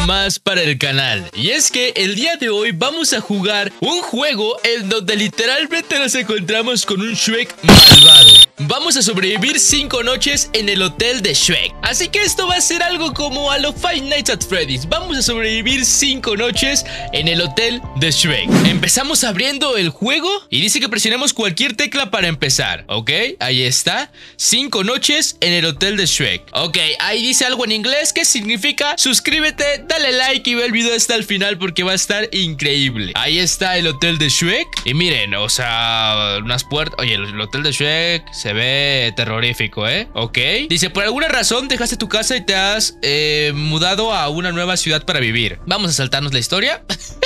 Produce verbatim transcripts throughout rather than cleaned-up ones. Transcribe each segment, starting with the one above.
más para el canal. Y es que el día de hoy vamos a jugar un juego en donde literalmente nos encontramos con un Shrek malvado. Vamos a sobrevivir cinco noches en el hotel de Shrek. Así que esto va a ser algo como a los Five Nights at Freddy's. Vamos a sobrevivir cinco noches en el hotel de Shrek. Empezamos abriendo el juego y dice que presionemos cualquier tecla para empezar. Ok, ahí está. Cinco noches en el hotel de Shrek. Ok, ahí dice algo en inglés que significa suscríbete, dale like y ve el video hasta el final porque va a estar increíble. Ahí está el hotel de Shrek. Y miren, o sea, unas puertas. Oye, el hotel de Shrek se ve terrorífico, ¿eh? Ok. Dice, por alguna razón dejaste tu casa y te has eh, mudado a una nueva ciudad para vivir. Vamos a saltarnos la historia.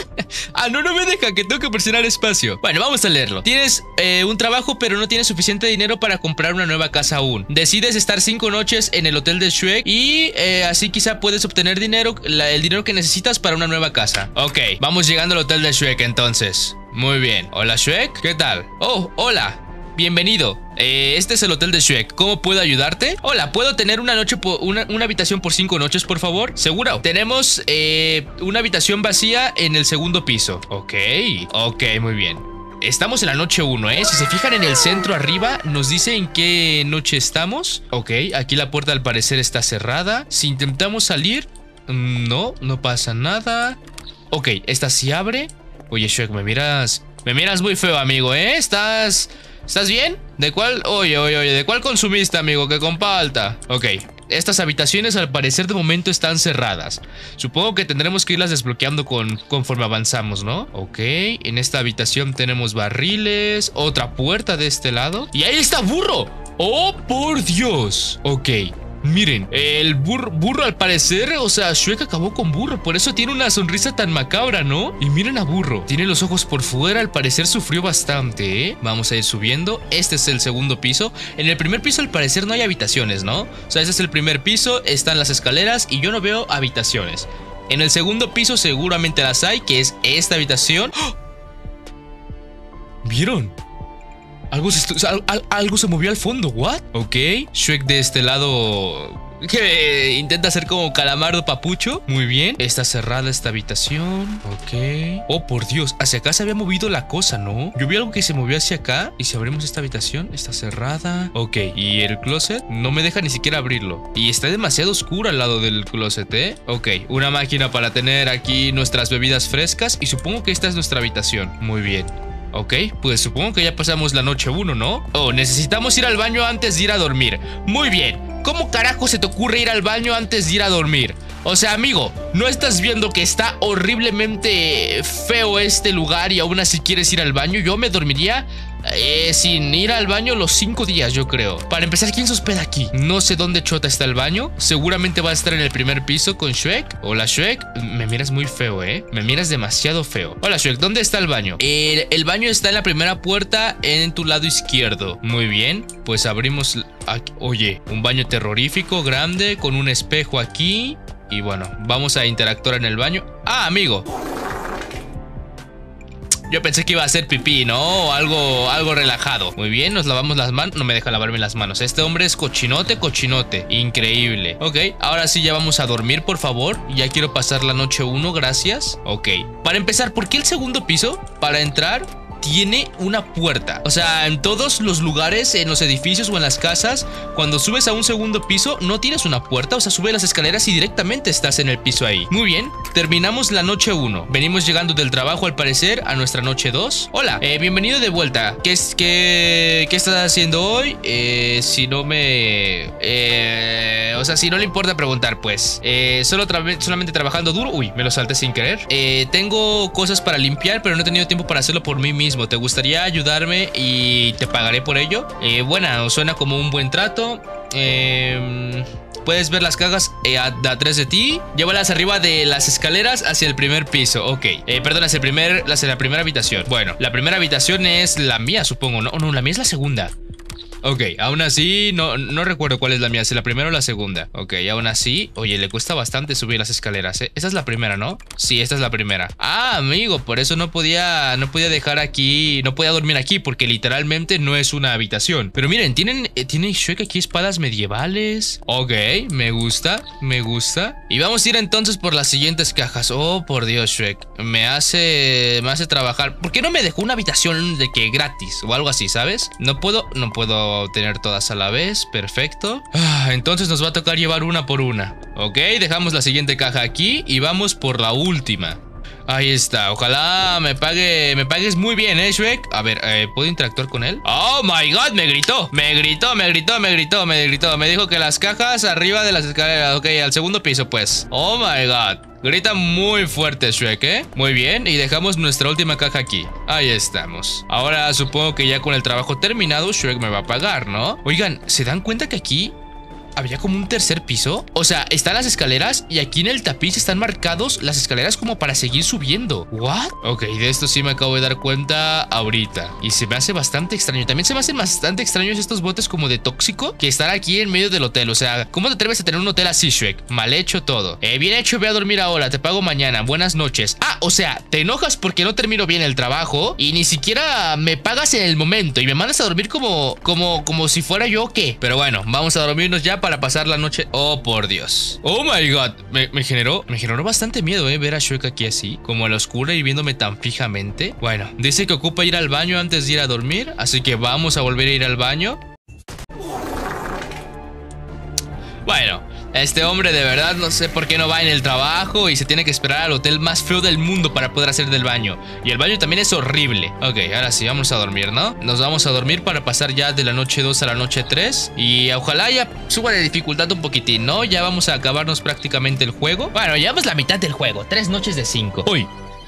Ah, no, no me deja, que tengo que presionar espacio. Bueno, vamos a leerlo. Tienes eh, un trabajo, pero no tienes suficiente dinero para comprar una nueva casa aún. Decides estar cinco noches en el hotel de Shrek y eh, así quizá puedes obtener dinero, la, el dinero que necesitas para una nueva casa. Ok, vamos llegando al hotel de Shrek entonces. Muy bien. Hola, Shrek. ¿Qué tal? Oh, hola. Bienvenido. Eh, este es el hotel de Shrek. ¿Cómo puedo ayudarte? Hola, ¿puedo tener una noche por una, una habitación por cinco noches, por favor? ¿Seguro? Tenemos eh, una habitación vacía en el segundo piso. Ok, ok, muy bien. Estamos en la noche uno, ¿eh? Si se fijan en el centro arriba, nos dice en qué noche estamos. Ok, aquí la puerta al parecer está cerrada. Si intentamos salir, no, no pasa nada. Ok, esta sí abre. Oye, Shrek, me miras... Me miras muy feo, amigo, ¿eh? ¿Estás... ¿Estás bien? ¿De cuál? Oye, oye, oye, ¿de cuál consumiste, amigo? Que comparta. Ok. Estas habitaciones al parecer de momento están cerradas. Supongo que tendremos que irlas desbloqueando con, conforme avanzamos, ¿no? Ok. En esta habitación tenemos barriles. Otra puerta de este lado. ¡Y ahí está Burro! ¡Oh, por Dios! Ok. Miren, el burro, burro al parecer, o sea, Shrek acabó con Burro. Por eso tiene una sonrisa tan macabra, ¿no? Y miren a Burro, tiene los ojos por fuera. Al parecer sufrió bastante, ¿eh? Vamos a ir subiendo. Este es el segundo piso. En el primer piso al parecer no hay habitaciones, ¿no? O sea, este es el primer piso, están las escaleras y yo no veo habitaciones. En el segundo piso seguramente las hay, que es esta habitación. ¡Oh! ¿Vieron? Algo se, al, al, algo se movió al fondo, ¿what? Ok, Shrek de este lado que intenta hacer como calamardo papucho. Muy bien, está cerrada esta habitación. Ok. Oh, por Dios, hacia acá se había movido la cosa, ¿no? Yo vi algo que se movió hacia acá. Y si abrimos esta habitación, está cerrada. Ok, y el closet no me deja ni siquiera abrirlo. Y está demasiado oscuro al lado del closet, ¿eh? Ok, una máquina para tener aquí nuestras bebidas frescas. Y supongo que esta es nuestra habitación. Muy bien. Ok, pues supongo que ya pasamos la noche uno, ¿no? Oh, necesitamos ir al baño antes de ir a dormir. Muy bien. ¿Cómo carajo se te ocurre ir al baño antes de ir a dormir? O sea, amigo, ¿no estás viendo que está horriblemente feo este lugar y aún así quieres ir al baño? Yo me dormiría eh, sin ir al baño los cinco días, yo creo. Para empezar, ¿quién se hospeda aquí? No sé dónde chota está el baño. Seguramente va a estar en el primer piso con Shrek. Hola, Shrek. Me miras muy feo, ¿eh? Me miras demasiado feo. Hola, Shrek, ¿dónde está el baño? El, el baño está en la primera puerta en tu lado izquierdo. Muy bien, pues abrimos... Aquí. Oye, un baño terrorífico, grande, con un espejo aquí. Y bueno, vamos a interactuar en el baño. ¡Ah, amigo! Yo pensé que iba a hacer pipí, ¿no? O algo, algo relajado. Muy bien, nos lavamos las manos. No me deja lavarme las manos. Este hombre es cochinote, cochinote. Increíble. Ok, ahora sí ya vamos a dormir, por favor. Ya quiero pasar la noche uno, gracias. Ok, para empezar, ¿por qué el segundo piso? Para entrar... tiene una puerta. O sea, en todos los lugares, en los edificios o en las casas, cuando subes a un segundo piso no tienes una puerta. O sea, subes las escaleras y directamente estás en el piso ahí. Muy bien, terminamos la noche uno. Venimos llegando del trabajo al parecer a nuestra noche dos. Hola, eh, bienvenido de vuelta. ¿Qué, es, qué, ¿Qué estás haciendo hoy? Eh, si no me... Eh, o sea, si no le importa preguntar, pues eh, solo tra solamente trabajando duro. Uy, me lo salté sin querer. eh, Tengo cosas para limpiar, pero no he tenido tiempo para hacerlo por mí mismo. ¿Te gustaría ayudarme y te pagaré por ello? Eh, bueno, suena como un buen trato. Eh, puedes ver las cajas eh, a, a atrás de ti. Llévalas arriba de las escaleras hacia el primer piso. Ok, eh, perdón, hacia, el primer, hacia la primera habitación. Bueno, la primera habitación es la mía, supongo. No, no, la mía es la segunda. Ok, aún así, no, no recuerdo cuál es la mía, si la primera o la segunda. Ok, aún así, oye, le cuesta bastante subir las escaleras, ¿eh? Esta es la primera, ¿no? Sí, esta es la primera. Ah, amigo, por eso no podía, no podía dejar aquí, no podía dormir aquí, porque literalmente no es una habitación. Pero miren, tienen, eh, tiene Shrek aquí espadas medievales. Ok, me gusta, me gusta. Y vamos a ir entonces por las siguientes cajas. Oh, por Dios, Shrek, me hace, me hace trabajar. ¿Por qué no me dejó una habitación de que gratis o algo así, ¿sabes? No puedo, no puedo tener todas a la vez. Perfecto. Ah, entonces nos va a tocar llevar una por una. Ok, dejamos la siguiente caja aquí y vamos por la última. Ahí está, ojalá me pague, me pagues muy bien, ¿eh, Shrek? A ver, eh, ¿puedo interactuar con él? ¡Oh, my God! Me gritó, me gritó, me gritó, me gritó, me gritó. Me dijo que las cajas arriba de las escaleras. Ok, al segundo piso, pues. ¡Oh, my God! Grita muy fuerte Shrek, ¿eh? Muy bien, y dejamos nuestra última caja aquí. Ahí estamos. Ahora supongo que ya con el trabajo terminado Shrek me va a pagar, ¿no? Oigan, ¿se dan cuenta que aquí había como un tercer piso? O sea, están las escaleras y aquí en el tapiz están marcados las escaleras como para seguir subiendo. ¿What? Ok, de esto sí me acabo de dar cuenta ahorita. Y se me hace bastante extraño. También se me hacen bastante extraños estos botes como de tóxico que están aquí en medio del hotel. O sea, ¿cómo te atreves a tener un hotel así, Shrek? Mal hecho todo. Eh, bien hecho, ve a dormir ahora. Te pago mañana. Buenas noches. Ah, o sea, te enojas porque no termino bien el trabajo y ni siquiera me pagas en el momento y me mandas a dormir como, como, como si fuera yo, ¿qué? Pero bueno, vamos a dormirnos ya para pasar la noche. Oh, por Dios. Oh, my God. Me, me generó, me generó bastante miedo, eh, ver a Shrek aquí así, como a la oscura y viéndome tan fijamente. Bueno, dice que ocupa ir al baño antes de ir a dormir, así que vamos a volver a ir al baño. Bueno, este hombre de verdad no sé por qué no va en el trabajo y se tiene que esperar al hotel más feo del mundo para poder hacer del baño. Y el baño también es horrible. Ok, ahora sí, vamos a dormir, ¿no? Nos vamos a dormir para pasar ya de la noche dos a la noche tres. Y ojalá ya suba de dificultad un poquitín, ¿no? Ya vamos a acabarnos prácticamente el juego. Bueno, llevamos la mitad del juego. Tres noches de cinco. Uy.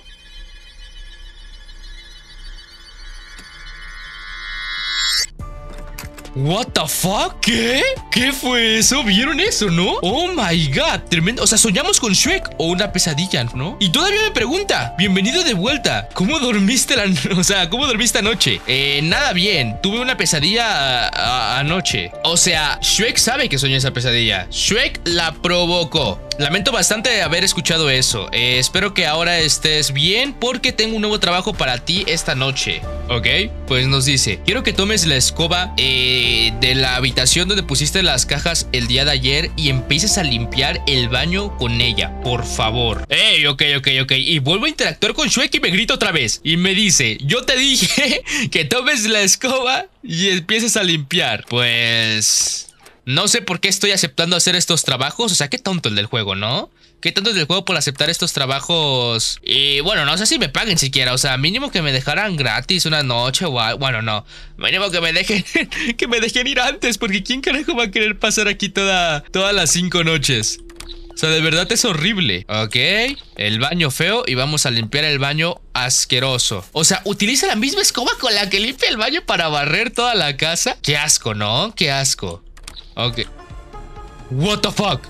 What the fuck? ¿Qué? ¿Qué fue eso? ¿Vieron eso, no? Oh my God, tremendo. O sea, soñamos con Shrek o una pesadilla, ¿no? Y todavía me pregunta, bienvenido de vuelta. ¿Cómo dormiste la O sea, ¿cómo dormiste anoche? Eh, nada bien. Tuve una pesadilla a a anoche. O sea, Shrek sabe que soñó esa pesadilla. Shrek la provocó. Lamento bastante haber escuchado eso. Eh, espero que ahora estés bien porque tengo un nuevo trabajo para ti esta noche. Ok, pues nos dice, quiero que tomes la escoba eh, de la habitación donde pusiste las cajas el día de ayer y empieces a limpiar el baño con ella, por favor. Ey, ok, ok, ok. Y vuelvo a interactuar con Shrek y me grita otra vez. Y me dice, yo te dije que tomes la escoba y empieces a limpiar. Pues... no sé por qué estoy aceptando hacer estos trabajos. O sea, qué tonto el del juego, ¿no? Qué tonto el del juego por aceptar estos trabajos. Y bueno, no sé si me paguen siquiera. O sea, mínimo que me dejaran gratis una noche o algo. Bueno, no. Mínimo que me dejen que me dejen ir antes. Porque ¿quién carajo va a querer pasar aquí toda, todas las cinco noches? O sea, de verdad es horrible. Ok, el baño feo y vamos a limpiar el baño asqueroso. O sea, utiliza la misma escoba con la que limpia el baño para barrer toda la casa. Qué asco, ¿no? Qué asco. Ok. What the fuck?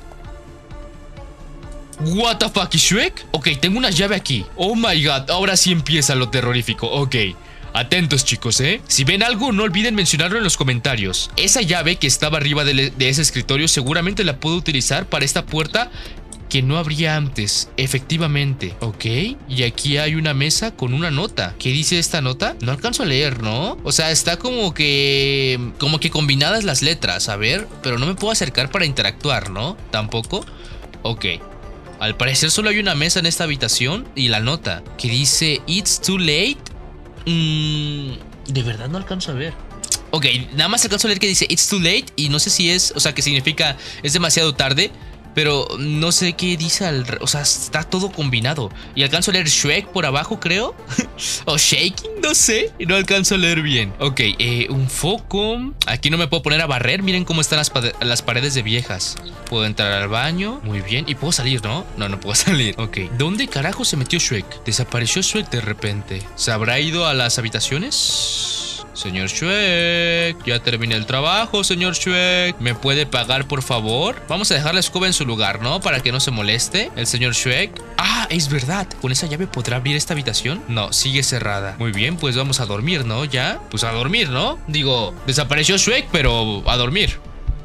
What the fuck, ¿y Shrek? Ok, tengo una llave aquí. Oh my God, ahora sí empieza lo terrorífico. Ok, atentos chicos, ¿eh? Si ven algo, no olviden mencionarlo en los comentarios. Esa llave que estaba arriba de, de ese escritorio seguramente la puedo utilizar para esta puerta que no abría antes, efectivamente. Ok, y aquí hay una mesa con una nota. ¿Qué dice esta nota? No alcanzo a leer, ¿no? O sea, está como que... como que combinadas las letras, a ver. Pero no me puedo acercar para interactuar, ¿no? Tampoco. Ok. Al parecer solo hay una mesa en esta habitación y la nota que dice It's too late. Mm, de verdad no alcanzo a ver. Ok, nada más alcanzo a leer que dice It's too late y no sé si es, o sea, que significa es demasiado tarde. Pero no sé qué dice al... o sea, está todo combinado. Y alcanzo a leer Shrek por abajo, creo. O Shaking, no sé. Y no alcanzo a leer bien. Ok, eh, un foco. Aquí no me puedo poner a barrer. Miren cómo están las, las paredes de viejas. Puedo entrar al baño. Muy bien. Y puedo salir, ¿no? No, no puedo salir. Ok. ¿Dónde carajo se metió Shrek? Desapareció Shrek de repente. ¿Se habrá ido a las habitaciones? Señor Shrek, ya terminé el trabajo, señor Shrek. ¿Me puede pagar, por favor? Vamos a dejar la escoba en su lugar, ¿no? Para que no se moleste el señor Shrek. Ah, es verdad. ¿Con esa llave podrá abrir esta habitación? No, sigue cerrada. Muy bien, pues vamos a dormir, ¿no? Ya. Pues a dormir, ¿no? Digo, desapareció Shrek, pero a dormir.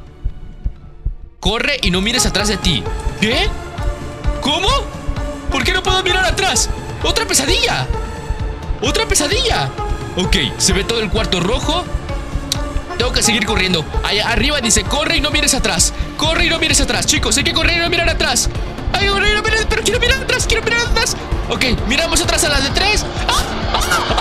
Corre y no mires atrás de ti. ¿Qué? ¿Cómo? ¿Por qué no puedo mirar atrás? ¡Otra pesadilla! ¡Otra pesadilla! Ok, se ve todo el cuarto rojo. Tengo que seguir corriendo. Allá arriba dice, corre y no mires atrás. Corre y no mires atrás, chicos, hay que correr y no mirar atrás. Ay, corre y no mirar, pero quiero mirar atrás, quiero mirar atrás. Ok, miramos atrás a las de tres. ¡Ah! ¡Ah!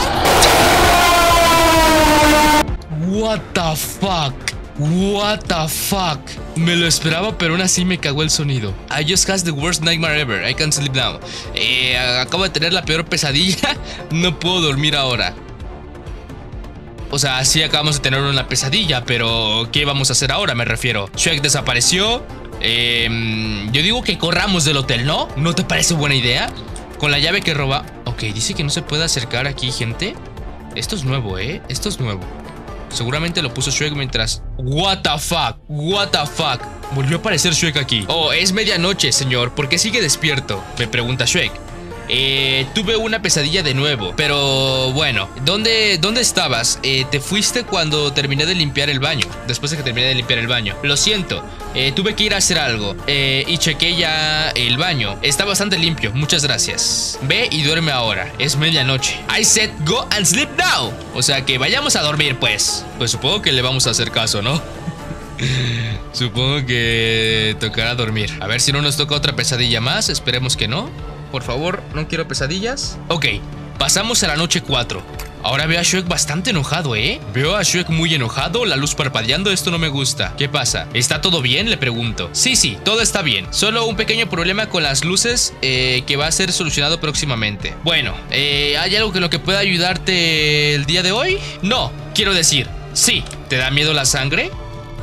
¡Ah! ¡Ah! What the fuck? What the fuck? Me lo esperaba, pero aún así me cagó el sonido. I just had the worst nightmare ever. I can't sleep now. Eh, acabo de tener la peor pesadilla. No puedo dormir ahora. O sea, sí acabamos de tener una pesadilla, pero ¿qué vamos a hacer ahora? Me refiero. Shrek desapareció. Eh, yo digo que corramos del hotel, ¿no? ¿No te parece buena idea? Con la llave que roba. Ok, dice que no se puede acercar aquí, gente. Esto es nuevo, ¿eh? Esto es nuevo. Seguramente lo puso Shrek mientras... What the fuck, what the fuck. Volvió a aparecer Shrek aquí. Oh, es medianoche, señor. ¿Por qué sigue despierto? Me pregunta Shrek. Eh, tuve una pesadilla de nuevo. Pero bueno, ¿dónde, dónde estabas? Eh, te fuiste cuando terminé de limpiar el baño. Después de que terminé de limpiar el baño. Lo siento, eh, tuve que ir a hacer algo. eh, Y chequé ya el baño. Está bastante limpio, muchas gracias. Ve y duerme ahora, es medianoche. I said go and sleep now. O sea que vayamos a dormir, pues. Pues supongo que le vamos a hacer caso, ¿no? Supongo que tocará dormir. A ver si no nos toca otra pesadilla más. Esperemos que no. Por favor, no quiero pesadillas. Ok, pasamos a la noche cuatro. Ahora veo a Shrek bastante enojado, ¿eh? Veo a Shrek muy enojado, la luz parpadeando, esto no me gusta. ¿Qué pasa? ¿Está todo bien? Le pregunto. Sí, sí, todo está bien. Solo un pequeño problema con las luces eh, que va a ser solucionado próximamente. Bueno, eh, ¿hay algo que lo que pueda ayudarte el día de hoy? No, quiero decir, sí. ¿Te da miedo la sangre?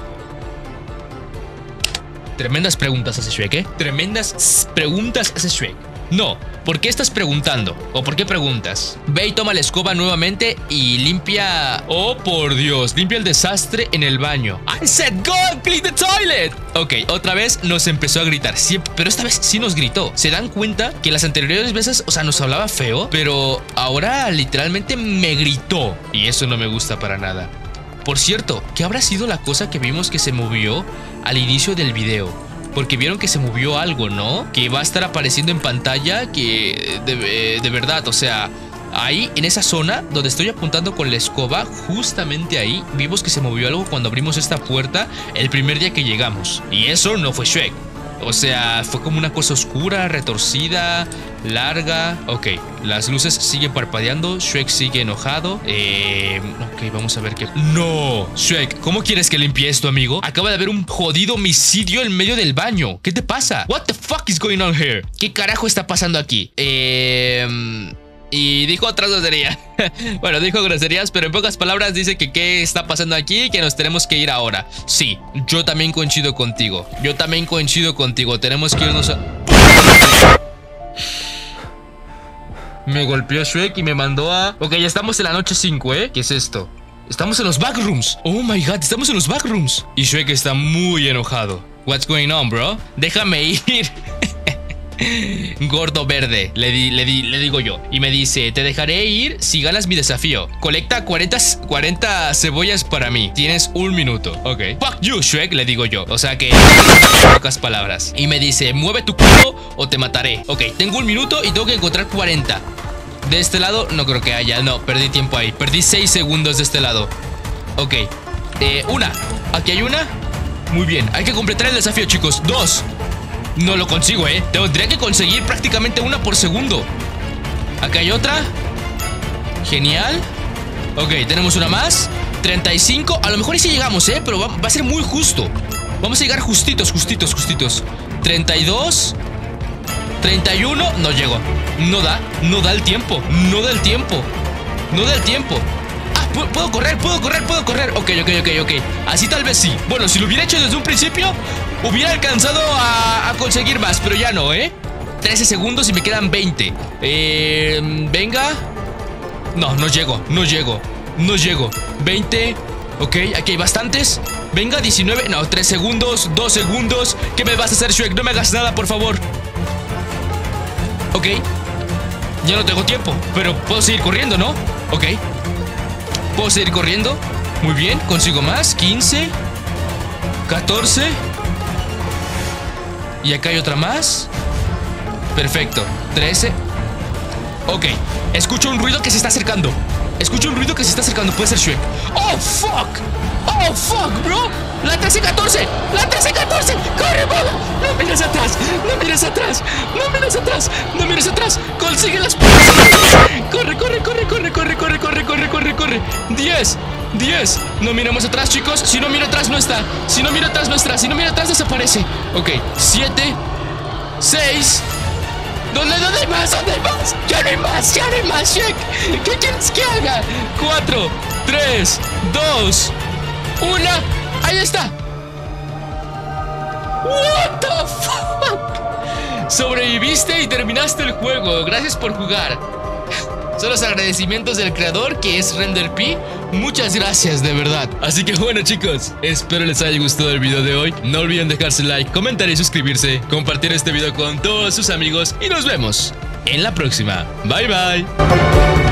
Tremendas preguntas hace Shrek, ¿eh? Tremendas preguntas hace Shrek. No, ¿por qué estás preguntando? ¿O por qué preguntas? Ve y toma la escoba nuevamente y limpia... Oh, por Dios, limpia el desastre en el baño. I said go and clean the toilet. Ok, otra vez nos empezó a gritar, sí, pero esta vez sí nos gritó. ¿Se dan cuenta que las anteriores veces, o sea, nos hablaba feo? Pero ahora literalmente me gritó. Y eso no me gusta para nada. Por cierto, ¿qué habrá sido la cosa que vimos que se movió al inicio del video? Porque vieron que se movió algo, ¿no? Que va a estar apareciendo en pantalla, que de, de verdad, o sea, ahí en esa zona donde estoy apuntando con la escoba, justamente ahí vimos que se movió algo cuando abrimos esta puerta el primer día que llegamos. Y eso no fue Shrek. O sea, fue como una cosa oscura, retorcida, larga. Ok, las luces siguen parpadeando. Shrek sigue enojado. Eh, ok, vamos a ver qué... ¡No! Shrek, ¿cómo quieres que limpie esto, amigo? Acaba de haber un jodido homicidio en medio del baño. ¿Qué te pasa? What the fuck is going on here? ¿Qué carajo está pasando aquí? Eh... Y dijo otra grosería. Bueno, dijo groserías, pero en pocas palabras dice que qué está pasando aquí y que nos tenemos que ir ahora. Sí, yo también coincido contigo. Yo también coincido contigo. Tenemos que irnos a... Me golpeó Shrek y me mandó a... Ok, ya estamos en la noche cinco, ¿eh? ¿Qué es esto? Estamos en los backrooms. Oh my god, estamos en los backrooms. Y Shrek está muy enojado. What's going on, bro? Déjame ir. Gordo verde, le, di, le, di, le digo yo. Y me dice, te dejaré ir si ganas mi desafío. Colecta cuarenta, cuarenta cebollas para mí. Tienes un minuto. Ok. Fuck you, Shrek, le digo yo. O sea que... pocas palabras. Y me dice, mueve tu culo o te mataré. Ok, tengo un minuto y tengo que encontrar cuarenta. De este lado no creo que haya. No, perdí tiempo ahí. Perdí seis segundos de este lado. Ok. Eh, una. Aquí hay una. Muy bien, hay que completar el desafío, chicos. Dos. No lo consigo, eh. Tendría que conseguir prácticamente una por segundo. Acá hay otra. Genial. Ok, tenemos una más. treinta y cinco. A lo mejor y si llegamos, eh. Pero va, va a ser muy justo. Vamos a llegar justitos, justitos, justitos. treinta y dos. treinta y uno. No llego. No da. No da el tiempo. No da el tiempo. No da el tiempo. Ah, puedo correr, puedo correr, puedo correr. Ok, ok, ok, ok. Así tal vez sí. Bueno, si lo hubiera hecho desde un principio, hubiera alcanzado a, a conseguir más, pero ya no, ¿eh? trece segundos y me quedan veinte. Eh, venga. No, no llego, no llego. No llego. veinte. Ok, aquí hay bastantes. Venga, diecinueve. No, tres segundos, dos segundos. ¿Qué me vas a hacer, Shrek? No me hagas nada, por favor. Ok. Ya no tengo tiempo, pero puedo seguir corriendo, ¿no? Ok. Puedo seguir corriendo. Muy bien, consigo más. quince. catorce. Y acá hay otra más. Perfecto. trece. Ok. Escucho un ruido que se está acercando. Escucho un ruido que se está acercando. Puede ser Shrek. ¡Oh, fuck! ¡Oh, fuck, bro! ¡La trece catorce! ¡La trece catorce! ¡Corre, bola! ¡No mires atrás! ¡No mires atrás! ¡No mires atrás! ¡No mires atrás! ¡Consigue las puertas! ¡Corre, corre, corre, corre, corre, corre, corre, corre, corre, corre! ¡diez! ¡diez! No miremos atrás, chicos. Si no miro atrás, no está. Si no miro atrás, no está. Si no miro atrás, desaparece. Ok. siete. seis. ¿Dónde, dónde hay más? ¿Dónde hay más? ¡Ya no hay más! ¡Ya no hay más, Shrek! ¿Qué quieres que haga? cuatro, tres, dos, uno. ¡Ahí está! What the fuck? Sobreviviste y terminaste el juego. Gracias por jugar. Son los agradecimientos del creador, que es RenderP. Muchas gracias, de verdad. Así que bueno, chicos, espero les haya gustado el video de hoy. No olviden dejarse like, comentar y suscribirse, compartir este video con todos sus amigos y nos vemos en la próxima. Bye bye.